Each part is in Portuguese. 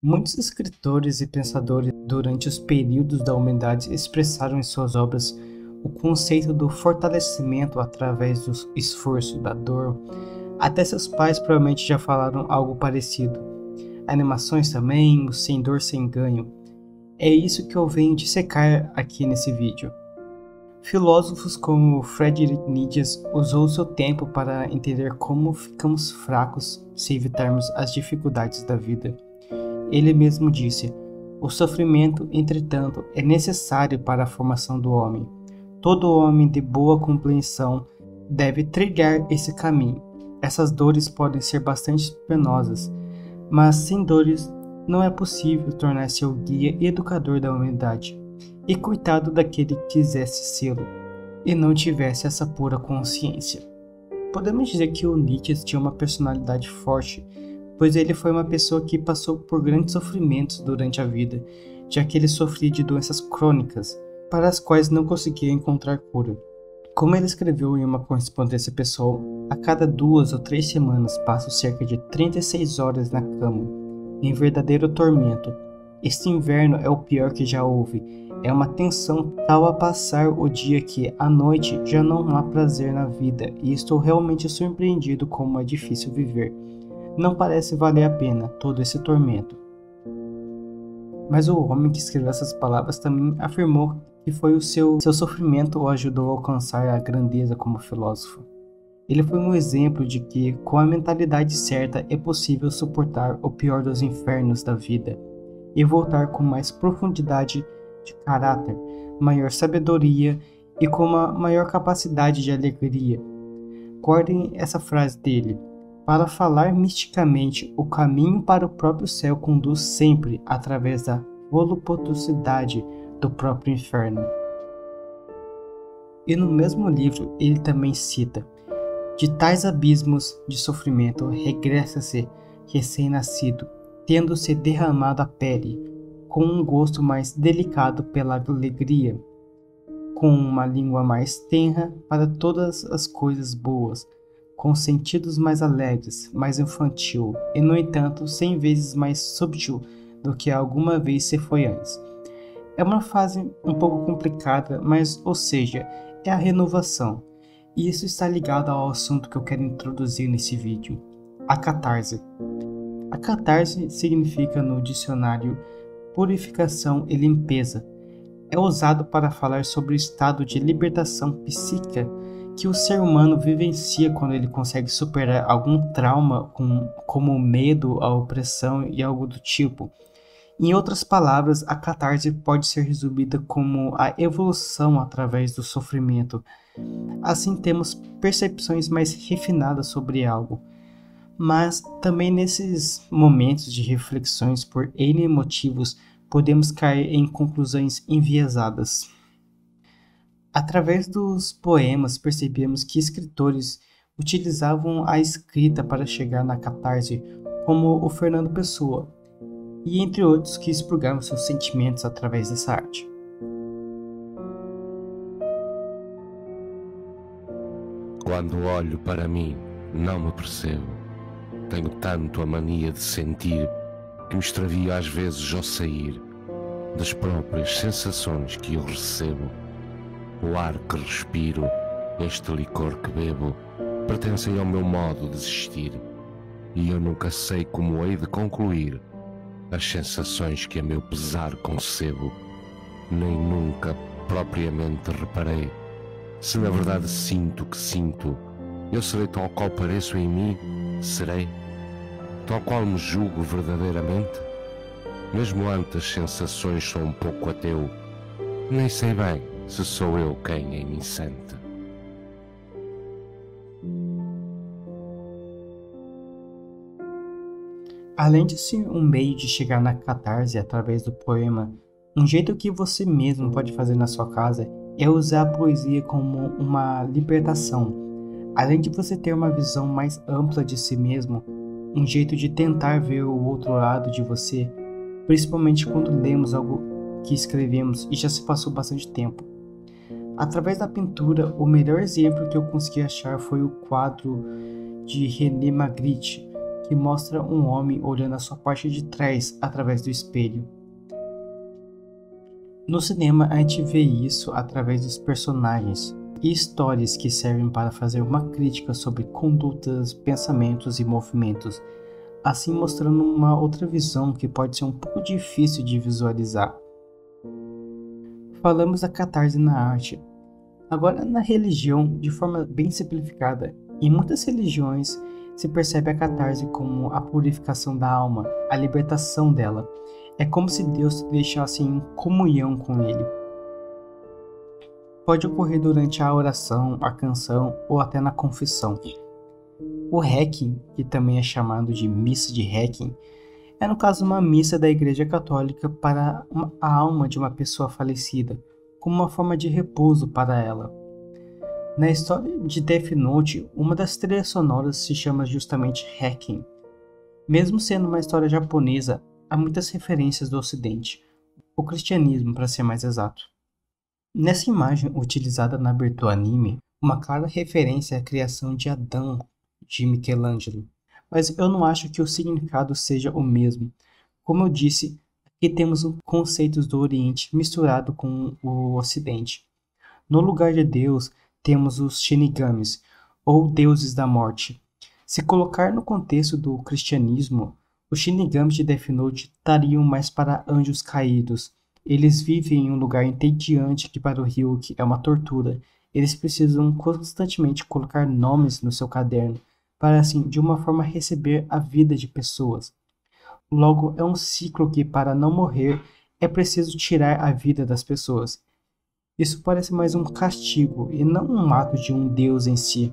Muitos escritores e pensadores durante os períodos da humanidade expressaram em suas obras o conceito do fortalecimento através do esforço, da dor. Até seus pais provavelmente já falaram algo parecido. Animações também, o sem dor, sem ganho. É isso que eu venho dissecar aqui nesse vídeo. Filósofos como Friedrich Nietzsche usou seu tempo para entender como ficamos fracos se evitarmos as dificuldades da vida. Ele mesmo disse: o sofrimento, entretanto, é necessário para a formação do homem. Todo homem de boa compreensão deve trilhar esse caminho. Essas dores podem ser bastante penosas, mas sem dores não é possível tornar-se o guia e educador da humanidade. E coitado daquele que quisesse sê-lo e não tivesse essa pura consciência. Podemos dizer que o Nietzsche tinha uma personalidade forte, pois ele foi uma pessoa que passou por grandes sofrimentos durante a vida, já que ele sofria de doenças crônicas, para as quais não conseguia encontrar cura. Como ele escreveu em uma correspondência pessoal, a cada 2 ou 3 semanas passo cerca de 36 horas na cama, em verdadeiro tormento. Este inverno é o pior que já houve. É uma tensão tal a passar o dia que, à noite, já não há prazer na vida e estou realmente surpreendido como é difícil viver. Não parece valer a pena todo esse tormento. Mas o homem que escreveu essas palavras também afirmou que foi o seu sofrimento o ajudou a alcançar a grandeza como filósofo. Ele foi um exemplo de que, com a mentalidade certa, é possível suportar o pior dos infernos da vida e voltar com mais profundidade de caráter, maior sabedoria e com uma maior capacidade de alegria. Guardem essa frase dele. Para falar misticamente, o caminho para o próprio céu conduz sempre através da voluptuosidade do próprio inferno. E no mesmo livro ele também cita: de tais abismos de sofrimento regressa-se recém-nascido, tendo-se derramado a pele, com um gosto mais delicado pela alegria, com uma língua mais tenra para todas as coisas boas, com sentidos mais alegres, mais infantil, e no entanto 100 vezes mais subtil do que alguma vez se foi antes. É uma fase um pouco complicada, mas, ou seja, é a renovação. E isso está ligado ao assunto que eu quero introduzir nesse vídeo, a catarse. A catarse significa no dicionário purificação e limpeza. É usado para falar sobre o estado de libertação psíquica que o ser humano vivencia quando ele consegue superar algum trauma como o medo, a opressão e algo do tipo. Em outras palavras, a catarse pode ser resumida como a evolução através do sofrimento. Assim temos percepções mais refinadas sobre algo. Mas também nesses momentos de reflexões por N motivos, podemos cair em conclusões enviesadas. Através dos poemas, percebemos que escritores utilizavam a escrita para chegar na catarse, como o Fernando Pessoa, e entre outros que expurgaram seus sentimentos através dessa arte. Quando olho para mim, não me percebo. Tenho tanto a mania de sentir que me extravio às vezes ao sair das próprias sensações que eu recebo. O ar que respiro, este licor que bebo, pertencem ao meu modo de existir, e eu nunca sei como hei de concluir as sensações que a meu pesar concebo, nem nunca propriamente reparei se na verdade sinto o que sinto. Eu serei tal qual pareço em mim, serei tal qual me julgo verdadeiramente. Mesmo antes as sensações sou um pouco ateu, nem sei bem se sou eu quem em mim sente. Além de ser um meio de chegar na catarse através do poema, um jeito que você mesmo pode fazer na sua casa é usar a poesia como uma libertação. Além de você ter uma visão mais ampla de si mesmo, um jeito de tentar ver o outro lado de você, principalmente quando lemos algo que escrevemos e já se passou bastante tempo. Através da pintura, o melhor exemplo que eu consegui achar foi o quadro de René Magritte, que mostra um homem olhando a sua parte de trás através do espelho. No cinema, a gente vê isso através dos personagens e histórias que servem para fazer uma crítica sobre condutas, pensamentos e movimentos, assim mostrando uma outra visão que pode ser um pouco difícil de visualizar. Falamos da catarse na arte. Agora, na religião, de forma bem simplificada, em muitas religiões se percebe a catarse como a purificação da alma, a libertação dela. É como se Deus te deixasse em comunhão com Ele. Pode ocorrer durante a oração, a canção ou até na confissão. O Requiem, que também é chamado de missa de Requiem, é no caso uma missa da Igreja Católica para a alma de uma pessoa falecida, como uma forma de repouso para ela. Na história de Death Note, uma das trilhas sonoras se chama justamente Requiem. Mesmo sendo uma história japonesa, há muitas referências do Ocidente, o cristianismo para ser mais exato. Nessa imagem utilizada na abertura anime, uma clara referência à criação de Adão de Michelangelo, mas eu não acho que o significado seja o mesmo. Como eu disse, aqui temos conceitos do Oriente misturado com o Ocidente. No lugar de Deus, temos os Shinigamis, ou deuses da morte. Se colocar no contexto do cristianismo, os Shinigamis de Death Note estariam mais para anjos caídos. Eles vivem em um lugar entediante que para o Ryuki é uma tortura. Eles precisam constantemente colocar nomes no seu caderno, para assim, de uma forma, receber a vida de pessoas. Logo, é um ciclo que, para não morrer, é preciso tirar a vida das pessoas. Isso parece mais um castigo e não um ato de um deus em si.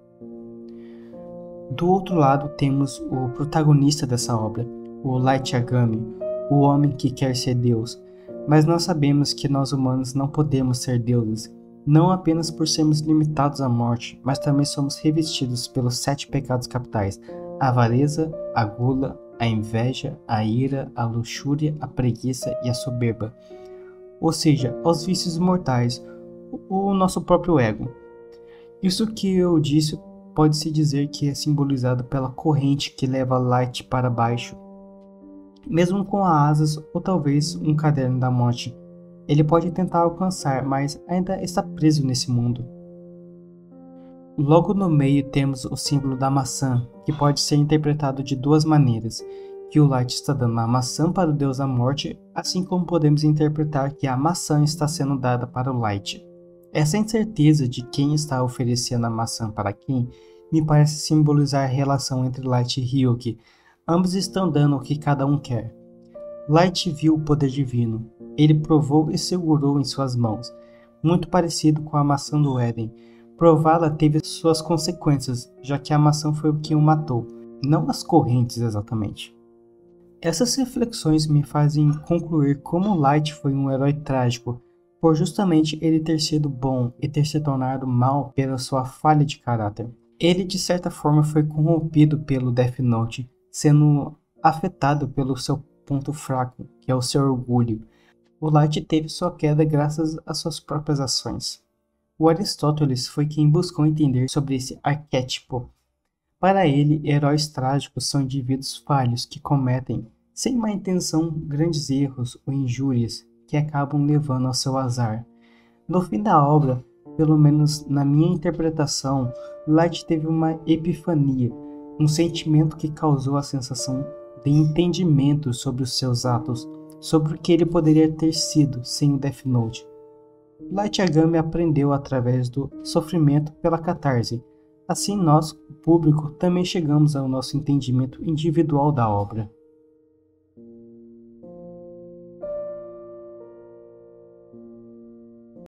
Do outro lado, temos o protagonista dessa obra, o Light Yagami, o homem que quer ser Deus. Mas nós sabemos que nós humanos não podemos ser deuses, não apenas por sermos limitados à morte, mas também somos revestidos pelos 7 pecados capitais: a avareza, a gula, a inveja, a ira, a luxúria, a preguiça e a soberba. Ou seja, os vícios mortais, o nosso próprio ego. Isso que eu disse pode-se dizer que é simbolizado pela corrente que leva Light para baixo. Mesmo com asas ou talvez um caderno da morte, ele pode tentar alcançar, mas ainda está preso nesse mundo. Logo no meio temos o símbolo da maçã, que pode ser interpretado de duas maneiras, que o Light está dando a maçã para o deus da morte, assim como podemos interpretar que a maçã está sendo dada para o Light. Essa incerteza de quem está oferecendo a maçã para quem me parece simbolizar a relação entre Light e Ryuki. Ambos estão dando o que cada um quer. Light viu o poder divino. Ele provou e segurou em suas mãos, muito parecido com a maçã do Éden. Prová-la teve suas consequências, já que a maçã foi o que o matou, não as correntes exatamente. Essas reflexões me fazem concluir como Light foi um herói trágico, por justamente ele ter sido bom e ter se tornado mal pela sua falha de caráter. Ele de certa forma foi corrompido pelo Death Note, sendo afetado pelo seu ponto fraco, que é o seu orgulho. O Light teve sua queda graças às suas próprias ações. O Aristóteles foi quem buscou entender sobre esse arquétipo. Para ele, heróis trágicos são indivíduos falhos que cometem, sem má intenção, grandes erros ou injúrias que acabam levando ao seu azar. No fim da obra, pelo menos na minha interpretação, Light teve uma epifania, um sentimento que causou a sensação de entendimento sobre os seus atos, sobre o que ele poderia ter sido sem o Death Note. Light Yagami aprendeu através do sofrimento pela catarse. Assim nós, o público, também chegamos ao nosso entendimento individual da obra.